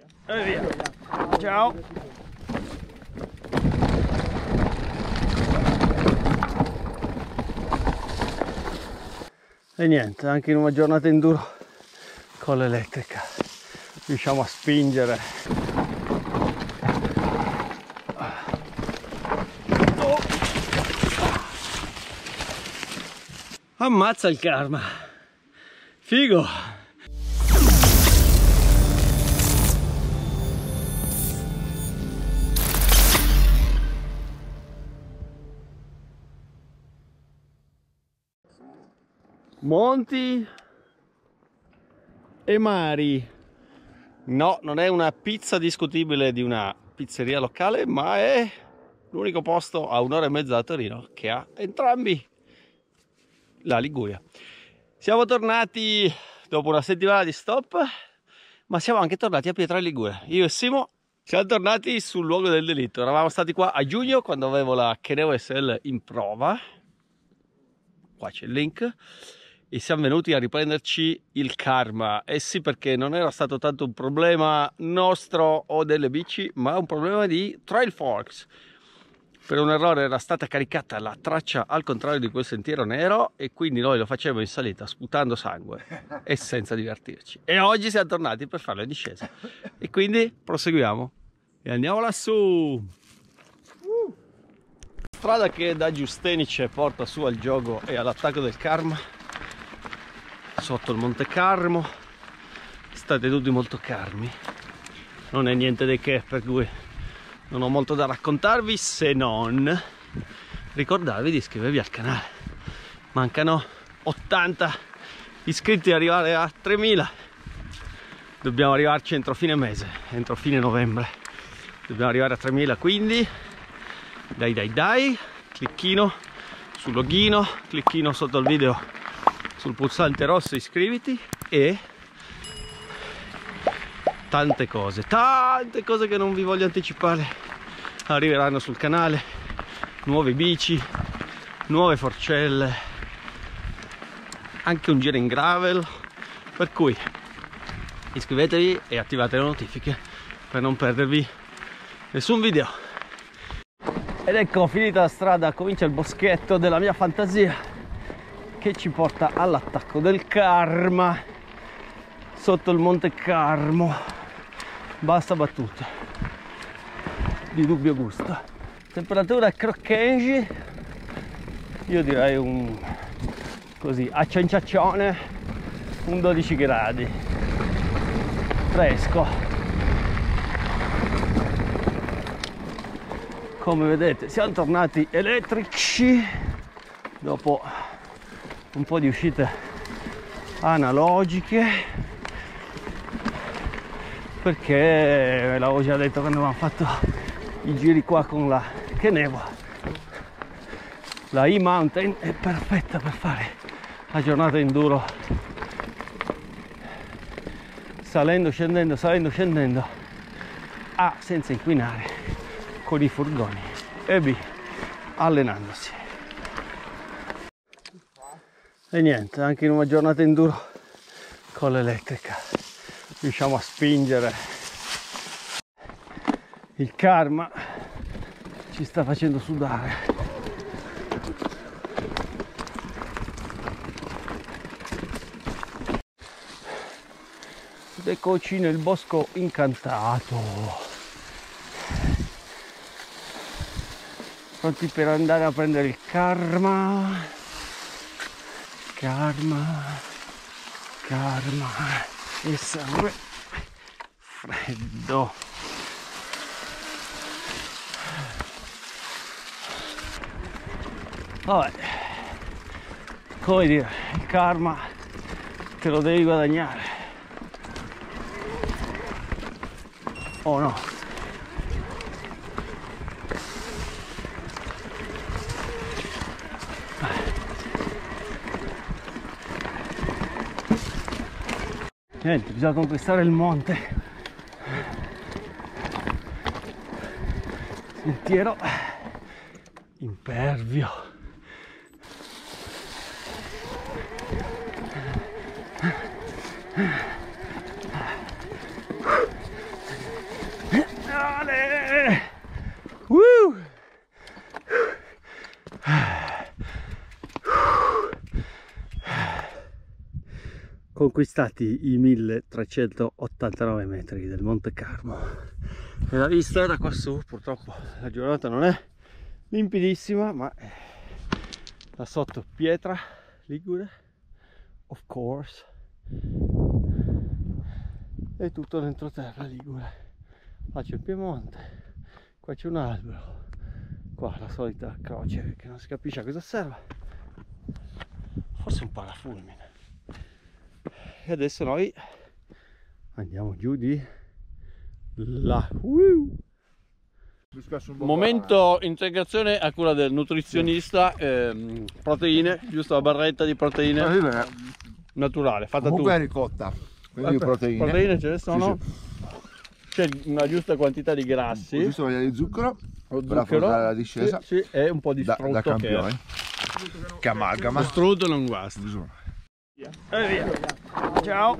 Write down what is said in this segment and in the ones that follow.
E via. Ciao. E niente, anche in una giornata enduro con l'elettrica riusciamo a spingere. Oh. Ammazza il karma, figo. Monti e mari. No, non è una pizza discutibile di una pizzeria locale, ma è l'unico posto a 1 ora e mezza da Torino che ha entrambi la Liguria. Siamo tornati dopo una settimana di stop, ma siamo anche tornati a Pietra Liguria. Io e Simo siamo tornati sul luogo del delitto. Eravamo stati qua a giugno quando avevo la Keneo SL in prova. Qua c'è il link. E siamo venuti a riprenderci il karma. Eh sì, perché non era stato tanto un problema nostro o delle bici, ma un problema di Trailforks. Per un errore era stata caricata la traccia al contrario di quel sentiero nero e quindi noi lo facevamo in salita sputando sangue e senza divertirci. E oggi siamo tornati per fare le discese. E quindi proseguiamo e andiamo lassù. Strada che da Giustenice porta su al gioco e all'attacco del karma. Sotto il Monte Carmo, state tutti molto calmi, non è niente di che, per cui non ho molto da raccontarvi se non ricordarvi di iscrivervi al canale. Mancano 80 iscritti ad arrivare a 3000, dobbiamo arrivarci entro fine mese, entro fine novembre dobbiamo arrivare a 3000, quindi dai, clicchino sul loghino, clicchino sotto il video sul pulsante rosso, iscriviti, e tante cose che non vi voglio anticipare arriveranno sul canale. Nuove bici, nuove forcelle, anche un giro in gravel, per cui iscrivetevi e attivate le notifiche per non perdervi nessun video. Ed ecco, finita la strada, comincia il boschetto della mia fantasia che ci porta all'attacco del karma sotto il Monte Carmo. Basta battute di dubbio gusto. Temperatura croccheggi, io direi un così a cianciaccione, un 12 gradi, fresco. Come vedete siamo tornati elettrici dopo un po' di uscite analogiche, perché l'avevo già detto quando avevamo fatto i giri qua con la Keneo. La E-Mountain è perfetta per fare la giornata enduro, salendo, scendendo, A senza inquinare con i furgoni e B allenandosi. E niente, anche in una giornata enduro con l'elettrica riusciamo a spingere. Il karma ci sta facendo sudare. Ed eccoci nel bosco incantato, pronti per andare a prendere il karma. Karma e sangue freddo. Vabbè, come dire, il karma te lo devi guadagnare, o no? Niente, bisogna conquistare il monte. Sentiero impervio. conquistati i 1389 metri del Monte Carmo e la vista da qua su, purtroppo la giornata non è limpidissima, ma da sotto pietra ligure, of course, e tutto l'entroterra ligure. Qua c'è il Piemonte, qua c'è un albero, qua la solita croce che non si capisce a cosa serva, forse un parafulmine. E adesso noi andiamo giù di là. Momento integrazione a cura del nutrizionista, proteine, giusto, la barretta di proteine naturale, fatta tu. Comunque è ricotta, quindi proteine ce ne sono, sì. C'è una giusta quantità di grassi, Giusto una di zucchero, lo per affrontare la discesa, sì, e un po' di strutto da campione, che amalgama. Lo strutto non guasta. E via. Ciao.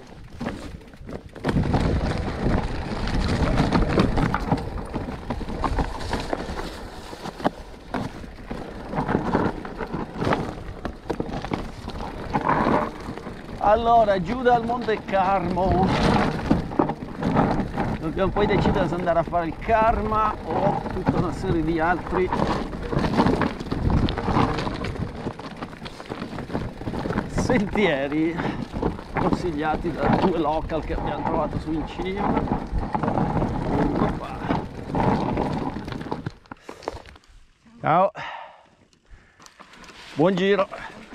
Allora, giù dal Monte Carmo dobbiamo poi decidere se andare a fare il Karma o tutta una serie di altri sentieri consigliati da due local che abbiamo trovato su in cima. Ciao, buon giro.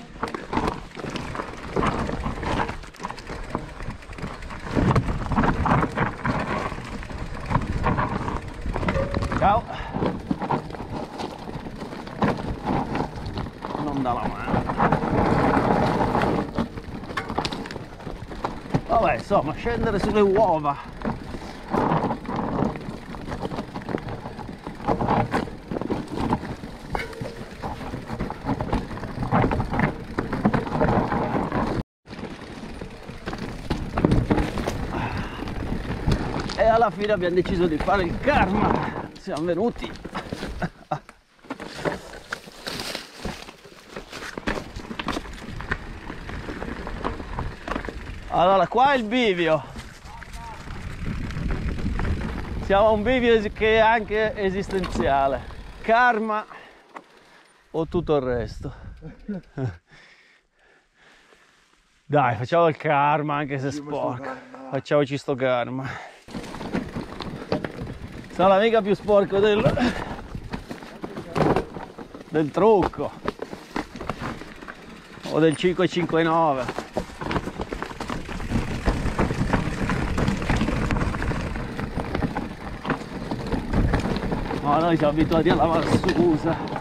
Ciao. Non dà la mano. Vabbè, insomma, scendere sulle uova. E alla fine abbiamo deciso di fare il Karma. Siamo venuti allora, qua è il bivio, siamo a un bivio che è anche esistenziale: Karma o tutto il resto. Dai, facciamo il Karma anche se è sporco, facciamoci sto Karma. Sarà mica più sporco del trucco o del 559. No, noi siamo abituati alla Valsusa.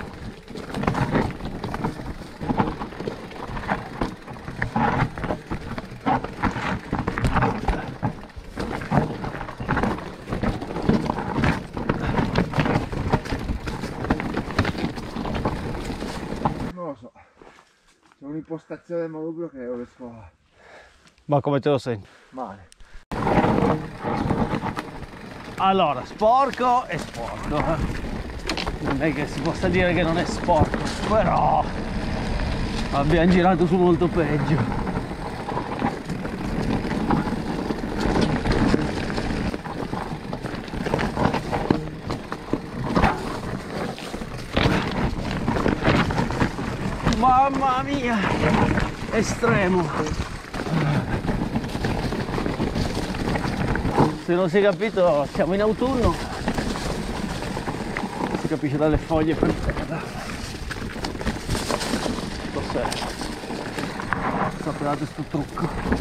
C'è un'impostazione del manubrio che non riesco a... Ma come te lo senti? Male. Allora, sporco è sporco. Non è che si possa dire che non è sporco, però abbiamo girato su molto peggio. Mamma mia, estremo. Se non si è capito, siamo in autunno, si capisce dalle foglie per terra. Cos'è? Sapete sto trucco.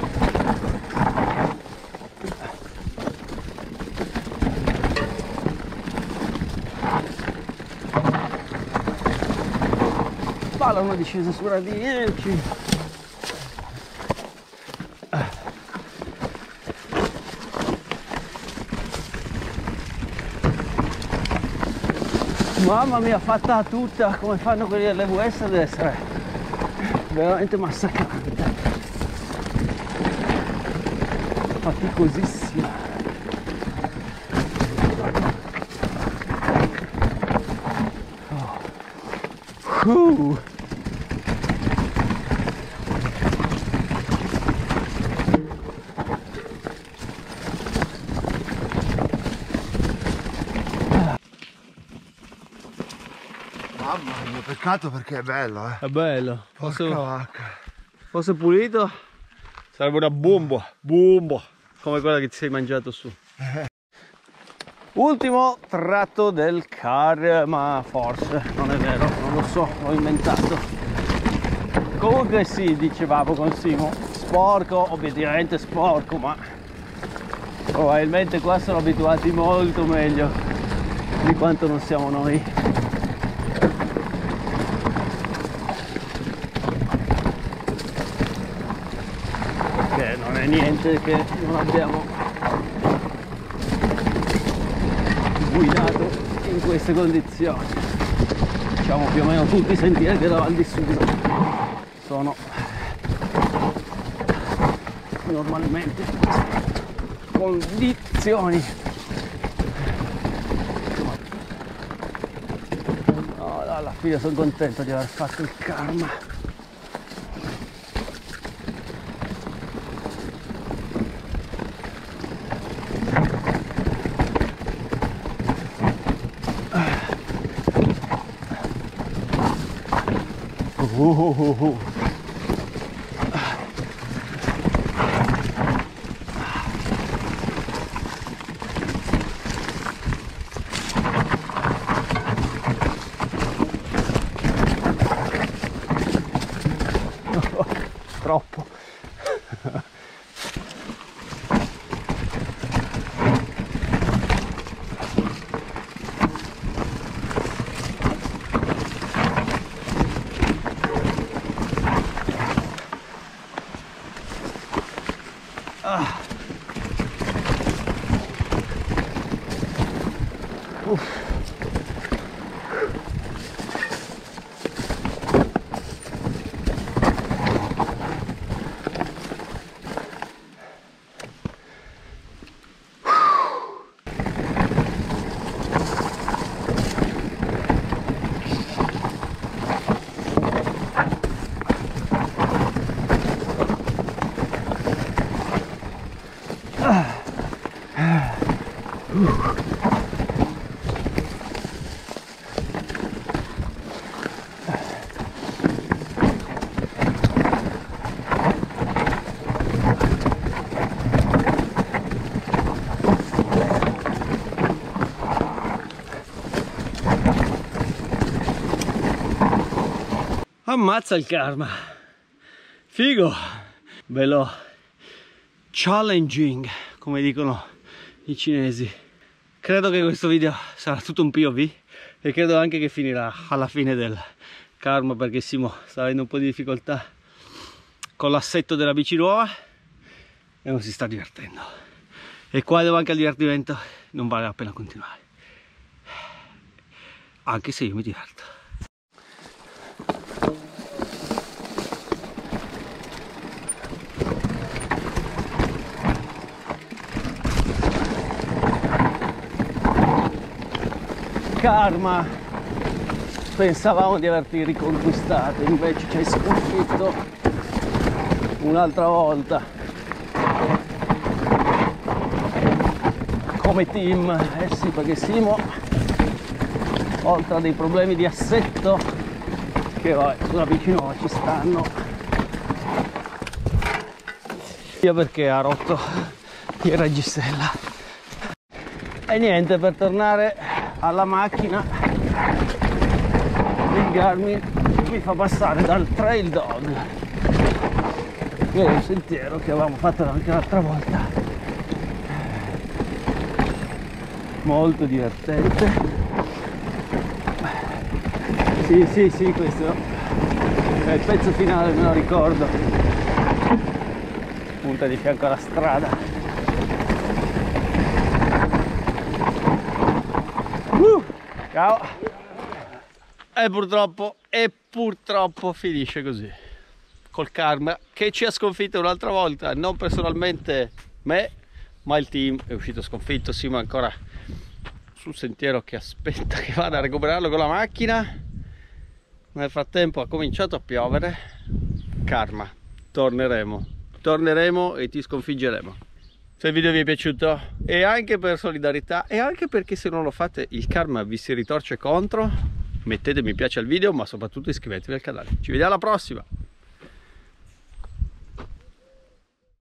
Palla, una discesa su una 10. Mamma mia, fatta tutta come fanno quelli dell'West, deve essere veramente massacrante, faticosissima. Mamma mia, peccato perché è bello, È bello. Porca vacca. Fosse pulito sarebbe una bomba come quella che ti sei mangiato su. Ultimo tratto del Karma, forse, non è vero, non lo so, l'ho inventato. Comunque sì, dicevamo con Simo, sporco, obiettivamente sporco, ma probabilmente qua sono abituati molto meglio di quanto non siamo noi. Perché non è niente che non abbiamo guidato in queste condizioni. Diciamo più o meno tutti i sentieri della Val di Susa sono normalmente condizioni. No, alla fine sono contento di aver fatto il Karma. Troppo. Ammazza il Karma, figo, bello challenging come dicono i cinesi. Credo che questo video sarà tutto un POV e credo anche che finirà alla fine del Karma, perché Simo sta avendo un po' di difficoltà con l'assetto della bici nuova e non si sta divertendo, e qua dove anche il divertimento non vale la pena continuare, anche se io mi diverto. Karma, pensavamo di averti riconquistato, invece ci hai sconfitto un'altra volta come team. Eh sì, perché Simo, oltre a dei problemi di assetto che vabbè, sulla bici nuova ci stanno, sia perché ha rotto il reggisella. E niente, per tornare alla macchina il Garmin mi fa passare dal Trail Dog, che è un sentiero che avevamo fatto anche l'altra volta, molto divertente. Sì, questo è il pezzo finale, me lo ricordo, punta di fianco alla strada. Ciao. E purtroppo finisce così col Karma, che ci ha sconfitto un'altra volta, non personalmente me, ma il team è uscito sconfitto. Simo è ancora sul sentiero che aspetta che vada a recuperarlo con la macchina. Nel frattempo ha cominciato a piovere. Karma, torneremo e ti sconfiggeremo. Se il video vi è piaciuto, e anche per solidarietà, e anche perché se non lo fate il Karma vi si ritorce contro, mettete mi piace al video, ma soprattutto iscrivetevi al canale. Ci vediamo alla prossima!